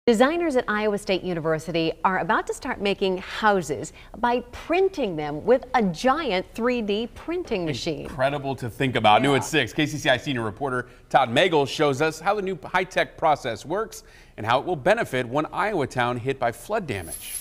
Designers at Iowa State University are about to start making houses by printing them with a giant 3D printing machine. Incredible to think about. New at 6, KCCI senior reporter Todd Magel shows us how the new high-tech process works and how it will benefit one Iowa town hit by flood damage.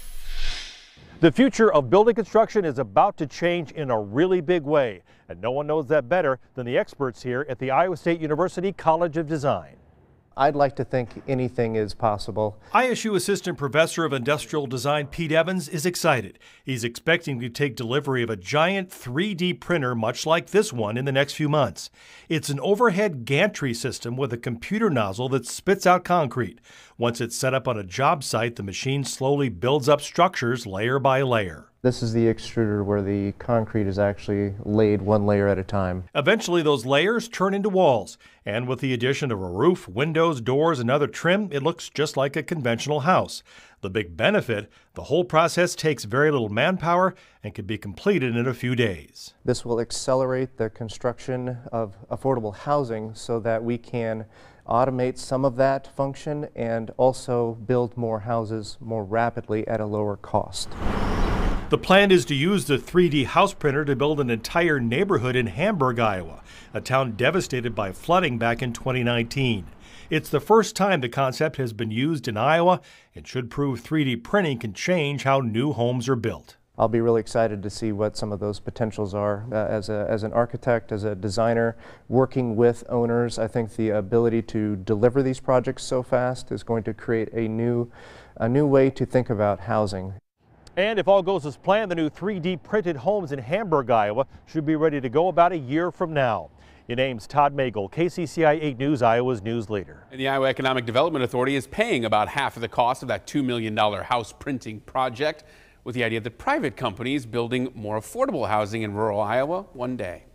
The future of building construction is about to change in a really big way, and no one knows that better than the experts here at the Iowa State University College of Design. I'd like to think anything is possible. ISU Assistant Professor of Industrial Design Pete Evans is excited. He's expecting to take delivery of a giant 3D printer much like this one in the next few months. It's an overhead gantry system with a computer nozzle that spits out concrete. Once it's set up on a job site, the machine slowly builds up structures layer by layer. This is the extruder where the concrete is actually laid one layer at a time. Eventually, those layers turn into walls. And with the addition of a roof, windows, doors, and other trim, it looks just like a conventional house. The big benefit, the whole process takes very little manpower and can be completed in a few days. This will accelerate the construction of affordable housing so that we can automate some of that function and also build more houses more rapidly at a lower cost. The plan is to use the 3D house printer to build an entire neighborhood in Hamburg, Iowa, a town devastated by flooding back in 2019. It's the first time the concept has been used in Iowa and should prove 3D printing can change how new homes are built. I'll be really excited to see what some of those potentials are. As an architect, as a designer, working with owners, I think the ability to deliver these projects so fast is going to create a new way to think about housing. And if all goes as planned, the new 3D printed homes in Hamburg, Iowa should be ready to go about a year from now. Your name's Todd Magel, KCCI 8 News, Iowa's news leader. And the Iowa Economic Development Authority is paying about half of the cost of that $2 million house printing project, with the idea that private companies building more affordable housing in rural Iowa one day.